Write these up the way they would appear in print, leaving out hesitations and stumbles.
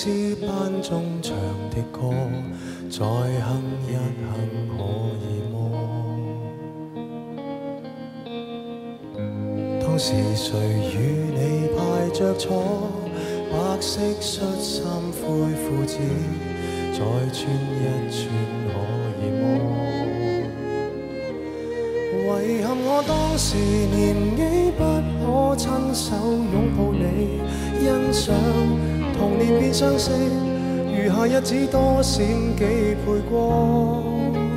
詩班中唱的歌，再哼一哼可以麼？當時誰與你排着坐，白色恤衫灰褲子，再穿一穿可以麼？遺憾我當時年紀不可親手擁抱你，欣賞童年變相識，餘下日子多閃幾倍光。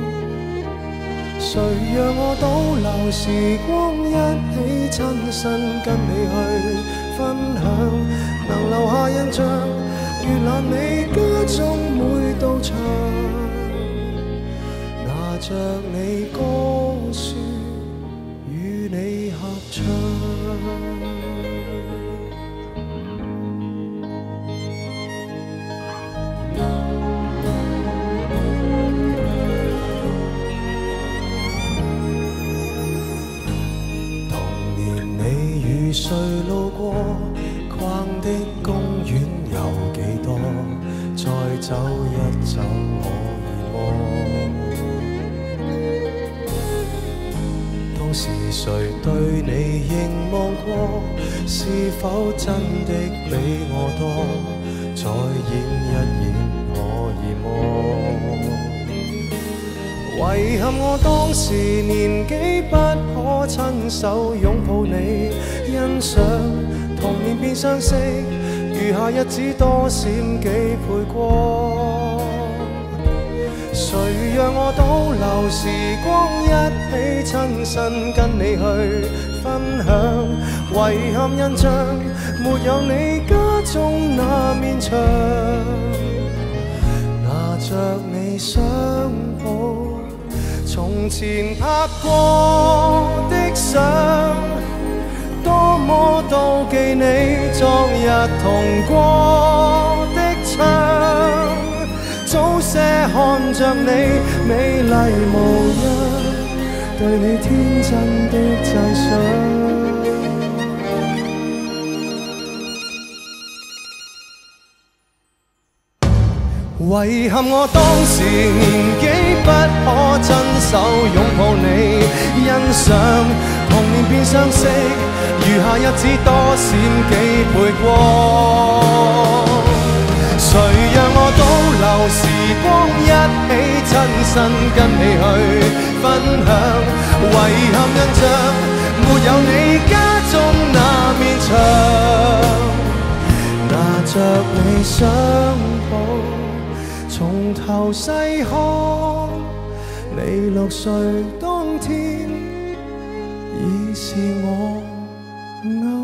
誰讓我倒流時光，一起親身跟你去分享，能留下印象，閱覽你家中每道牆，拿着你歌書與你合唱。誰路過逛的公園有幾多？再走一走可以麼？當時誰對你凝望過？是否真的比我多？再演一演可以麼？遺憾我當時年紀不可親手擁抱你，欣賞童年變相識，餘下日子多閃幾倍光。誰讓我倒流時光，一起親身跟你去分享？遺憾印象沒有你家中那面牆，拿着你相簿，從前拍過的相，多麼妒忌你昨日同過的窗，早些看着你美麗模樣，對你天真的讚賞。遺憾我當時年紀不可親手擁抱你，欣賞童年變相識，餘下日子多閃幾倍光。誰讓我倒流時光，一起親身跟你去分享？遺憾印象沒有你家中那面牆，拿着你相簿，從頭細看，你6歲當天已是我。